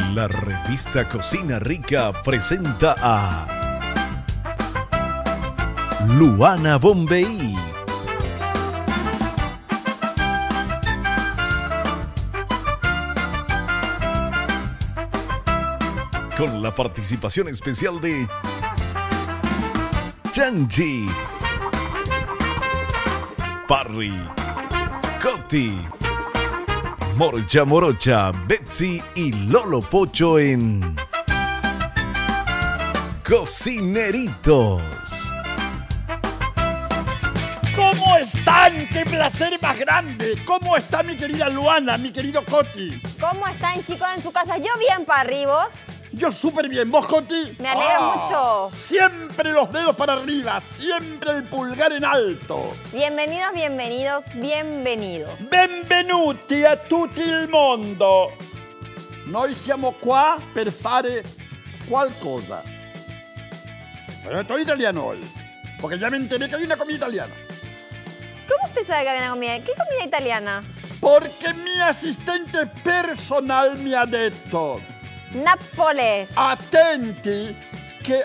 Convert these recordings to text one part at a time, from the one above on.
La revista Cocina Rica presenta a Luana Bombay. Con la participación especial de Chanchi, Parry, Coti, Morcha Morocha, Betsy y Lolo Pocho en Cocineritos. ¿Cómo están? ¡Qué placer más grande! ¿Cómo está mi querida Luana, mi querido Coti? ¿Cómo están, chicos, en su casa? Yo bien, Parry, ¿vos? Yo súper bien. ¿Vos, Coti? Me alegro mucho. Siempre los dedos para arriba, siempre el pulgar en alto. Bienvenidos, bienvenidos, bienvenidos. Benvenuti a tutti il mondo. Noi siamo qua per fare qualcosa. Pero esto es italiano hoy, porque ya me enteré que hay una comida italiana. ¿Cómo usted sabe que hay una comida? ¿Qué comida italiana? Porque mi asistente personal me ha detto: Nápoles. attenti che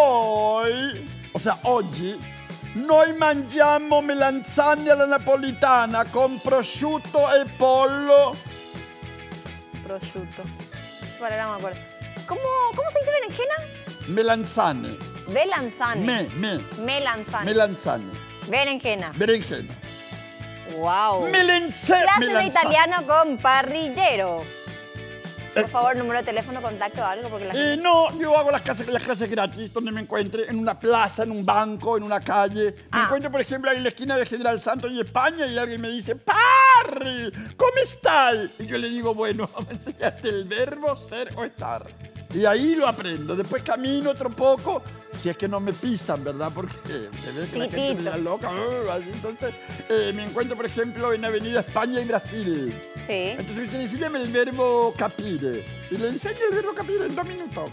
oggi noi mangiamo melanzane alla napolitana con prosciutto e pollo. Prosciutto. Vale, no me acuerdo. ¿Cómo se dice berenjena? Melanzane. Melanzane. Melanzane. Melanzane. Berenjena. Berenjena. Wow. Melanzane. Clase de italiano con parrillero. Por favor, número de teléfono, contacto o algo, porque la gente... No, yo hago las clases gratis donde me encuentre, en una plaza, en un banco, en una calle. Me encuentro, por ejemplo, ahí en la esquina de General Santos y España y alguien me dice: Parry, ¿cómo estás? Y yo le digo: bueno, me enseñaste el verbo ser o estar. Y ahí lo aprendo. Después camino otro poco, si es que no me pisan, ¿verdad? Porque ves que la gente me da loca. Entonces, me encuentro, por ejemplo, en Avenida España y Brasil. Sí. Entonces me dicen: enséñame el verbo capire. Y le enseño el verbo capire en 2 minutos.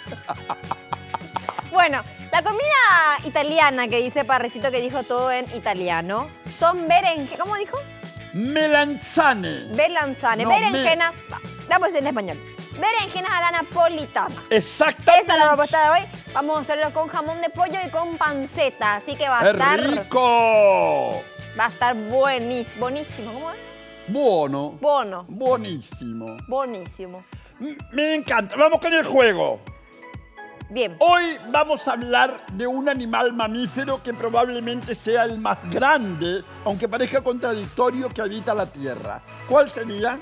Bueno, la comida italiana que dice Parrecito, que dijo todo en italiano, son berenjenas. ¿Cómo dijo? Melanzane. Melanzane. No, berenjenas. Vamos en español. Berenjenas a la napolitana. Exactamente. Esa es la propuesta de hoy. Vamos a hacerlo con jamón de pollo y con panceta. Así que va a estar... ¡Rico! Va a estar buenísimo. Buenísimo. ¿Cómo es? Buono. Bono. Buonísimo. Buenísimo. Me encanta. Vamos con el juego. Bien. Hoy vamos a hablar de un animal mamífero que probablemente sea el más grande, aunque parezca contradictorio, que habita la Tierra. ¿Cuál sería?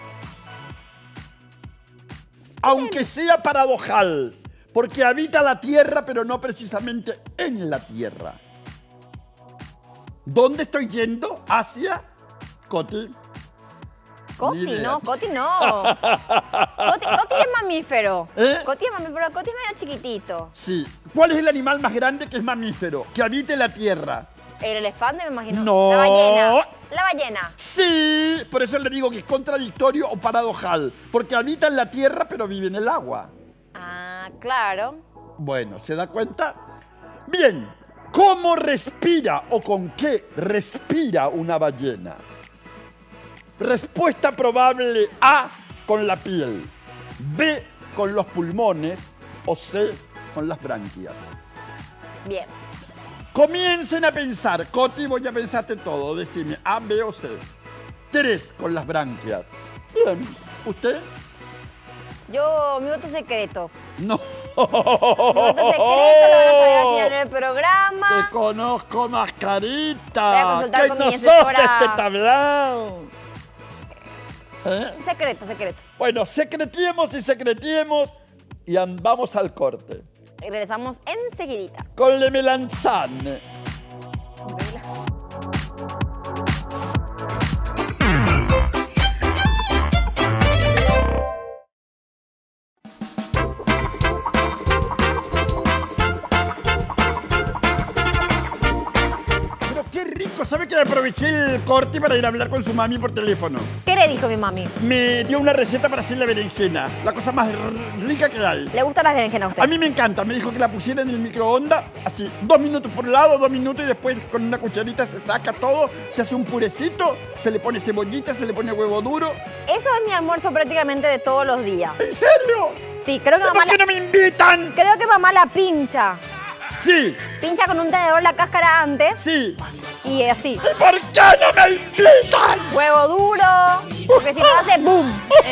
Aunque sea paradojal, porque habita la Tierra, pero no precisamente en la Tierra. ¿Dónde estoy yendo? ¿Hacia? Coti. Coti no, Coti no. Coti es mamífero. Coti es mamífero, Coti es medio chiquitito. Sí. ¿Cuál es el animal más grande que es mamífero, que habita en la Tierra? El elefante, me imagino. No. La ballena. La ballena. Sí, por eso le digo que es contradictorio o paradojal, porque habita en la Tierra pero vive en el agua. Ah, claro. Bueno, ¿se da cuenta? Bien, ¿cómo respira o con qué respira una ballena? Respuesta probable: A, con la piel, B, con los pulmones o C, con las branquias. Bien. Comiencen a pensar. Coti, vos ya pensaste todo. Decime A, B o C. 3, con las branquias. Bien. ¿Usted? Yo, mi voto secreto. No. Mi voto secreto, lo van a saber al final del programa. Te conozco, mascarita. Voy a consultar que con no mi sos asesora. de este tablao. Secreto, secreto. Bueno, secretiemos y vamos al corte. Y regresamos enseguidita. Con le melanzane. sabe que aproveché el corte para ir a hablar con su mami por teléfono. ¿Qué le dijo mi mami? Me dio una receta para hacer la berenjena, la cosa más rica que hay. ¿Le gustan las berenjenas a usted? A mí me encanta, me dijo que la pusiera en el microondas, así, 2 minutos por lado, 2 minutos y después con una cucharita se saca todo, se hace un purecito, se le pone cebollita, se le pone huevo duro. Eso es mi almuerzo prácticamente de todos los días. ¿En serio? Sí, creo que mamá ¿Por qué no me invitan? Creo que mamá la pincha. Sí, Pincha con un tenedor la cáscara antes sí. y así. ¿Y por qué no me invitan? Huevo duro, porque si no hace boom.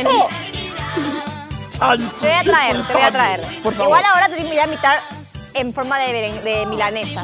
Chanchi, Te voy a traer, te voy a traer. Por favor. Igual ahora te voy a invitar en forma de milanesa.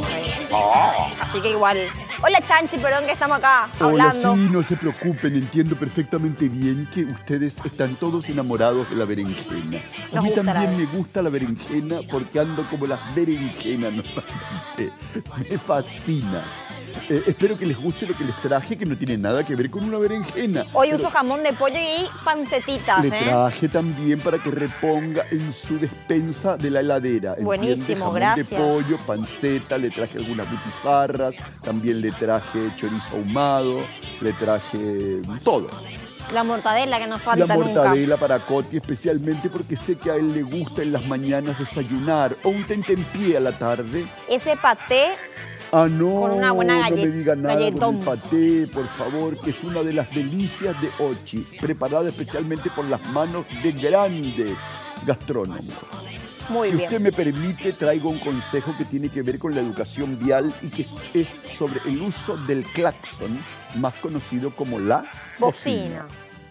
Así que igual. Hola Chanchi, perdón que estamos acá hablando. Hola, sí, no se preocupen, entiendo perfectamente bien que ustedes están todos enamorados de la berenjena. A Nos mí gusta también la me gusta la berenjena porque ando como las berenjenas normalmente. Me fascina. Espero que les guste lo que les traje, que no tiene nada que ver con una berenjena. Hoy Pero uso jamón de pollo y pancetitas, le traje también para que reponga en su despensa de la heladera. ¿Entiende? Buenísimo, Jamón gracias. de pollo, panceta, le traje algunas butifarras, también le traje chorizo ahumado, le traje todo. La mortadela que nos falta La nunca. mortadela para Coti, especialmente porque sé que a él le gusta en las mañanas desayunar o un tentempié a la tarde. Ese paté Ah, no, Con una buena no me diga nada galletón. con el paté, por favor, que es una de las delicias de Ochi, preparada especialmente por las manos de grandes gastrónomos. muy Si bien. usted me permite, traigo un consejo que tiene que ver con la educación vial y que es sobre el uso del claxon, más conocido como la Bocina.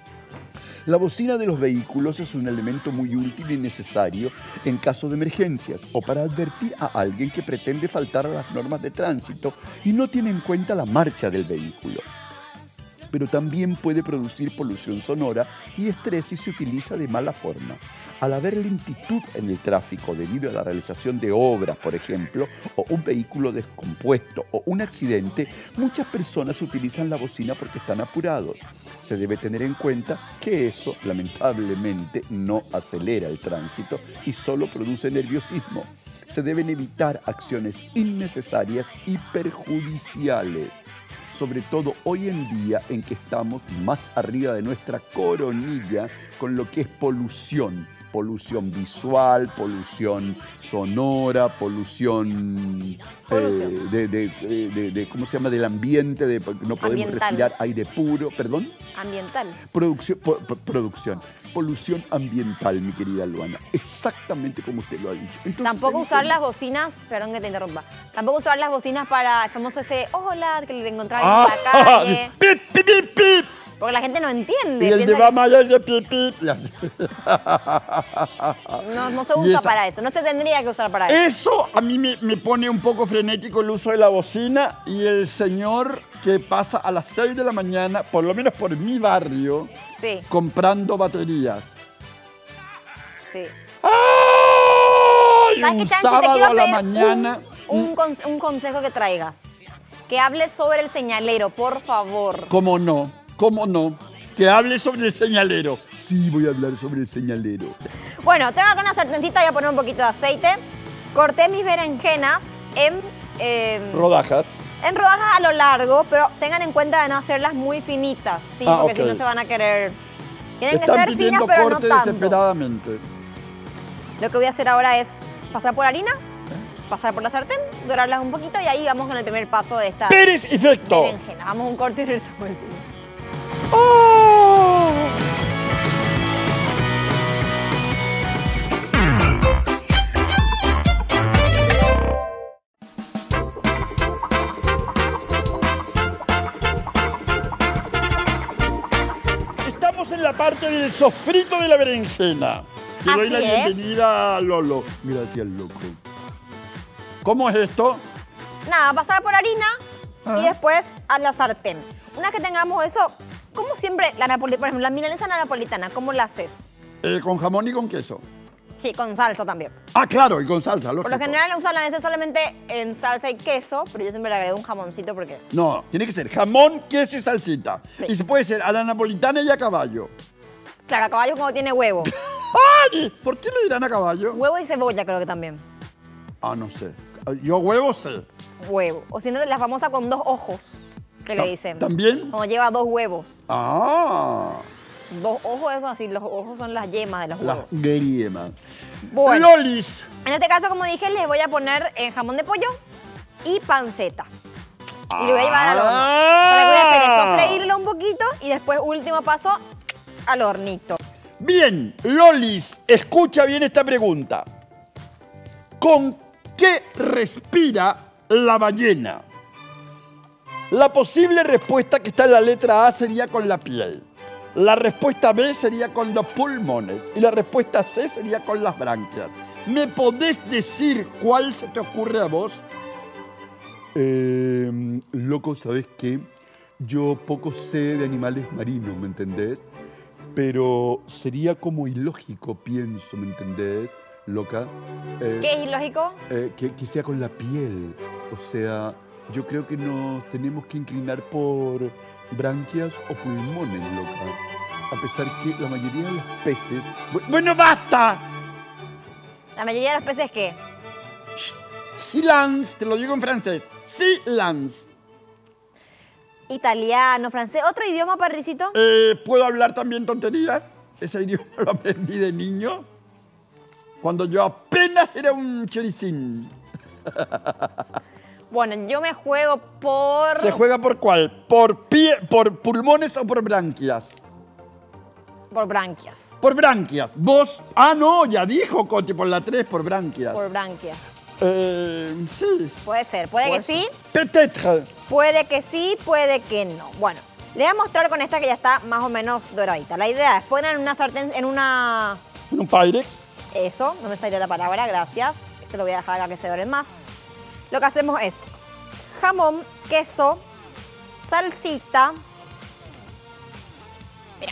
La bocina de los vehículos es un elemento muy útil y necesario en caso de emergencias o para advertir a alguien que pretende faltar a las normas de tránsito y no tiene en cuenta la marcha del vehículo. Pero también puede producir polución sonora y estrés si se utiliza de mala forma. Al haber lentitud en el tráfico debido a la realización de obras, por ejemplo, o un vehículo descompuesto o un accidente, muchas personas utilizan la bocina porque están apurados. Se debe tener en cuenta que eso, lamentablemente, no acelera el tránsito y solo produce nerviosismo. Se deben evitar acciones innecesarias y perjudiciales. Sobre todo hoy en día en que estamos más arriba de nuestra coronilla con lo que es polución. Polución visual, polución sonora, polución, ¿cómo se llama? Del ambiente, de no podemos Ambiental. respirar aire puro, perdón. Ambiental. Polución ambiental, mi querida Luana. Exactamente como usted lo ha dicho. Entonces, Tampoco usar las bocinas, perdón que te interrumpa, tampoco usar las bocinas para el famoso ese hola que le encontraba en la calle. ¡Pip, pip, pip, pip! Porque la gente no entiende. Y el de piensa mamá ya es de pip, pip. no se Y usa esa- para eso, no se tendría que usar para eso. Eso a mí me pone un poco frenético el uso de la bocina y el señor que pasa a las 6 de la mañana, por lo menos por mi barrio, Sí, comprando baterías. sí. ¡Ay! ¿Sabes qué, Un Chanchi? Te sábado quiero a la pedir mañana. un consejo que traigas. Que hables sobre el señalero, por favor. ¿Cómo no? ¿Cómo no? Que hable sobre el señalero. sí, voy a hablar sobre el señalero. Bueno, tengo acá una sartencita, voy a poner un poquito de aceite. Corté mis berenjenas en Rodajas. rodajas a lo largo, pero tengan en cuenta de no hacerlas muy finitas, ¿sí? Ah, Porque ok. si no se van a querer... Tienen que Están ser finas, pidiendo pero no corte tanto. desesperadamente. Lo que voy a hacer ahora es pasar por harina, pasar por la sartén, dorarlas un poquito y ahí vamos con el primer paso de esta ¡Pérez efecto! berenjena. Vamos a un corte y regresamos encima. ¡Oh! Estamos en la parte del sofrito de la berenjena. Te doy Así la es. bienvenida a Lolo. Gracias, loco. ¿Cómo es esto? Nada, pasar por harina Ah. y después a la sartén. Una vez que tengamos eso, como siempre, por ejemplo, la milanesa napolitana, ¿cómo la haces? Con jamón y con queso. Sí, con salsa también. Ah, claro, y con salsa, lógico. Por lo general usan la milanesa solamente en salsa y queso, pero yo siempre le agrego un jamoncito porque... No, tiene que ser jamón, queso y salsita. Sí. Y se puede ser a la napolitana y a caballo. Claro, a caballo como tiene huevo. ¡Ay! ¿Por qué le dirán a caballo? Huevo y cebolla creo que también. Ah, no sé. Yo huevo sé. Huevo. O si no, la famosa con 2 ojos. que le dicen. ¿También? Cuando lleva 2 huevos. Ah. 2 ojos es así, los ojos son las yemas de los La huevos. yema. Bueno, Lolis. en este caso, como dije, les voy a poner jamón de pollo y panceta. Y lo voy a llevar al horno. Lo que voy a hacer es sofreírlo un poquito y después, último paso, al hornito. Bien, Lolis, escucha bien esta pregunta. ¿Con qué respira la ballena? La posible respuesta que está en la letra A sería con la piel. La respuesta B sería con los pulmones. Y la respuesta C sería con las branquias. ¿Me podés decir cuál se te ocurre a vos? Loco, ¿sabes qué? Yo poco sé de animales marinos, ¿me entendés? Pero sería como ilógico, pienso, ¿me entendés, loca? ¿Qué es ilógico? Que sea con la piel. O sea, yo creo que nos tenemos que inclinar por branquias o pulmones, loca. A pesar que la mayoría de los peces... Bueno, basta. La mayoría de los peces, ¿qué? Silence, te lo digo en francés. Silence. Italiano, francés. ¿Otro idioma, Parricito? ¿Puedo hablar también tonterías? Ese idioma lo aprendí de niño. Cuando yo apenas era un choricín. Bueno, yo me juego por... ¿Se juega por cuál? ¿Por pulmones o por branquias? Por branquias. Por branquias. ¿Vos? Ah, no, ya dijo Coti, por la 3, por branquias. Por branquias. Sí. Puede ser. Puede que sí. Peut-être. Puede que sí, puede que no. Bueno, le voy a mostrar con esta que ya está más o menos doradita. La idea es poner en una sartén, en una... ¿Un Pyrex? Eso, no me salió la palabra, gracias. Esto lo voy a dejar acá que se doren más. Lo que hacemos es jamón, queso, salsita. Mira.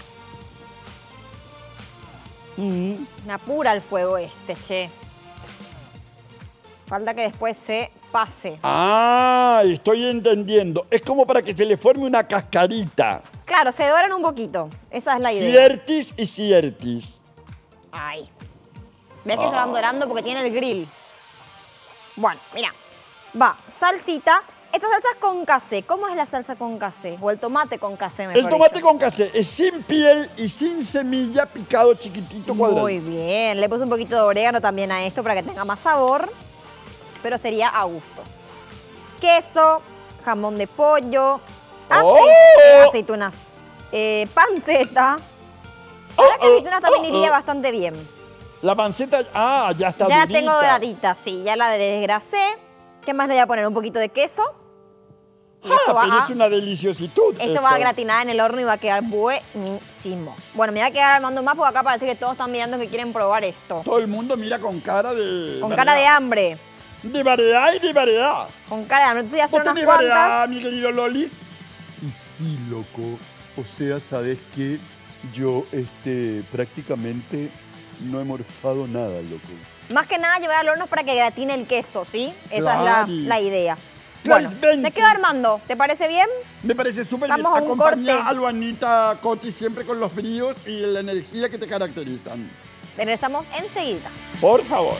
Me apura el fuego este, che. Falta que después se pase. Ah, estoy entendiendo. Es como para que se le forme una cascarita. Claro, se doran un poquito. Esa es la idea. Ciertis y ciertis. Ahí. ¿Ves que se van dorando porque tiene el grill? Bueno, mira. Va, salsita. Esta salsa es con casé. ¿Cómo es la salsa con casé? O el tomate con casé, mejor El tomate dicho. con casé es sin piel y sin semilla, picado chiquitito, cuadrado. Muy bien. Le puse un poquito de orégano también a esto para que tenga más sabor. Pero sería a gusto. Queso, jamón de pollo, aceitunas, panceta. Las aceitunas también iría bastante bien. La panceta, ya está Ya la durita. tengo doradita, sí. Ya la desgrasé. ¿Qué más le voy a poner? Un poquito de queso. Y pero es una deliciositud. Esto va a gratinar en el horno y va a quedar buenísimo. Bueno, me voy a quedar armando más porque acá parece que todos están mirando que quieren probar esto. Todo el mundo mira con cara de... Con cara de hambre. De variedad y de variedad. Con cara de hambre. Entonces voy a hacer ¿Vos unas tenés variedad, cuantas. mi querido Lolis? Y sí, loco. O sea, ¿sabes qué? Yo, prácticamente no he morfado nada, loco. Más que nada llevar al horno para que gratine el queso, ¿sí? Esa Claro. es la idea. Clarice Bueno, Bensis. me quedo armando. ¿Te parece bien? Me parece súper bien. Vamos a un Acompaña corte. a Luanita, Coti, siempre con los bríos y la energía que te caracterizan. Regresamos enseguida. Por favor.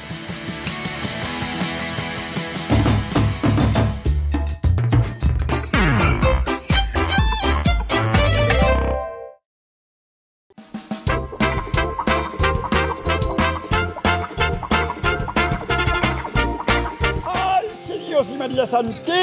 ¡Ay, sí, Dios y María Santísima!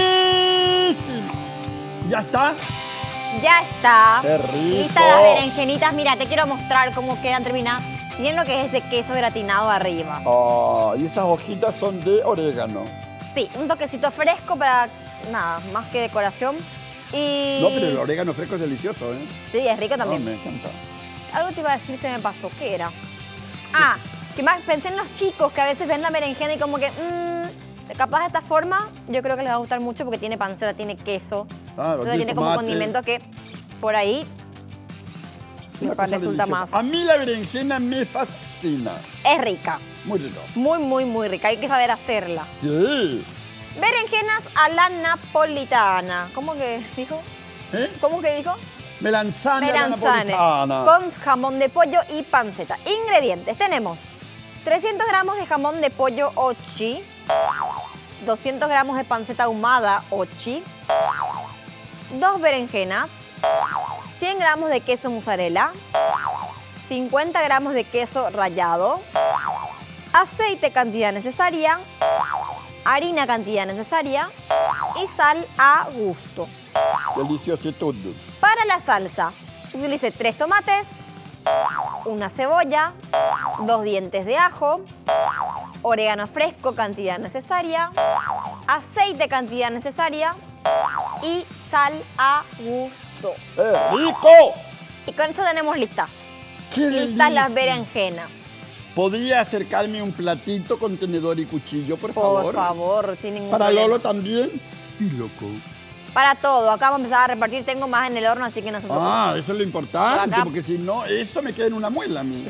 ¿Ya está? Ya está. ¡Qué rico! Listas las berenjenitas. Mira, te quiero mostrar cómo quedan terminadas. Miren lo que es ese queso gratinado arriba. Y esas hojitas son de orégano. Sí, un toquecito fresco para nada, más que decoración. Y... No, pero el orégano fresco es delicioso, ¿eh? Sí, es rico también. Me encanta. Algo te iba a decir, se me pasó. ¿Qué era? Ah, que más pensé en los chicos que a veces ven la berenjena y como que, capaz de esta forma, yo creo que les va a gustar mucho porque tiene panceta, tiene queso. Claro, Entonces tiene como condimento que por ahí me Una cosa resulta deliciosa. más. A mí la berenjena me fascina. Es rica. Muy rico. Muy, muy, muy rica. Hay que saber hacerla. Sí. Berenjenas a la napolitana. ¿Cómo que dijo? ¿Eh? ¿Cómo que dijo? Melanzane a la Melanzane, napolitana. con jamón de pollo y panceta. Ingredientes. Tenemos 300 gramos de jamón de pollo ochi, 200 gramos de panceta ahumada ochi, 2 berenjenas, 100 gramos de queso mozzarella, 50 gramos de queso rallado, aceite cantidad necesaria, harina cantidad necesaria y sal a gusto. Delicioso todo. Para la salsa, utilice 3 tomates, una cebolla, 2 dientes de ajo, orégano fresco cantidad necesaria, aceite cantidad necesaria y sal a gusto. ¡Rico! Y con eso tenemos listas. ¡Qué Listas las delicia! berenjenas. ¿Podría acercarme un platito con tenedor y cuchillo, por favor? Por favor, sin ningún ¿Para problema. Lolo también? Sí, loco. Para todo. Acá vamos a empezar a repartir. Tengo más en el horno, así que no se preocupen. Ah, eso es lo importante, Por acá. porque si no, eso me queda en una muela a mí.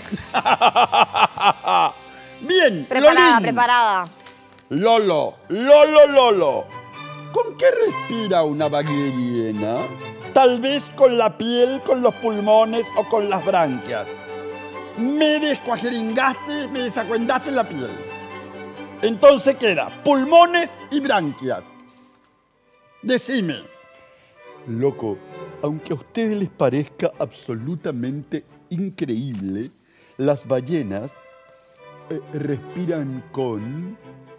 Bien, Preparada, Lolín. preparada. Lolo. ¿Con qué respira una bagueriena? Tal vez con la piel, con los pulmones o con las branquias. Me descuajeringaste, me desacuendaste la piel. Entonces queda pulmones y branquias. Decime. Loco, aunque a ustedes les parezca absolutamente increíble, las ballenas respiran con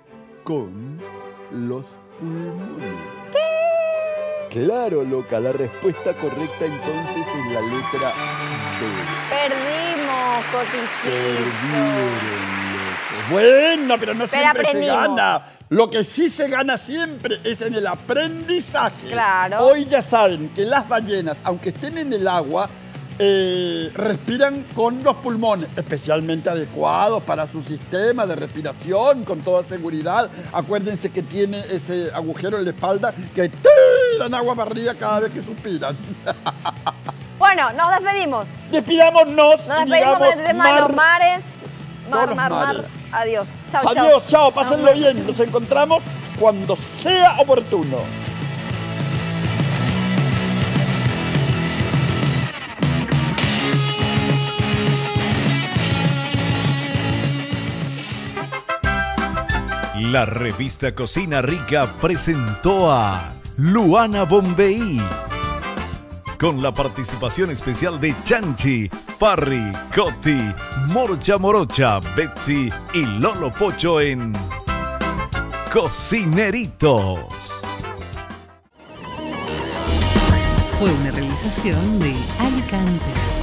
los pulmones. ¿Qué? Claro, loca, la respuesta correcta entonces es la letra B. Perdimos, Coticito. Bueno, pero no Pero siempre se aprendimos. gana. Lo que sí se gana siempre es en el aprendizaje. Claro. Hoy ya saben que las ballenas, aunque estén en el agua, respiran con los pulmones, especialmente adecuados para su sistema de respiración, con toda seguridad. Acuérdense que tiene ese agujero en la espalda que dan agua para arriba cada vez que suspiran. Bueno, nos despedimos. Despidámonos. Nos y despedimos con digamos el tema de los mares. Todos los mares. Adiós. Chau, chau. Adiós, chao, pásenlo bien. Nos encontramos cuando sea oportuno. La revista Cocina Rica presentó a Luana Bombay, con la participación especial de Chanchi, Parry, Coti, Morcha Morocha, Betsy y Lolo Pocho en Cocineritos. Fue una realización de Alicante.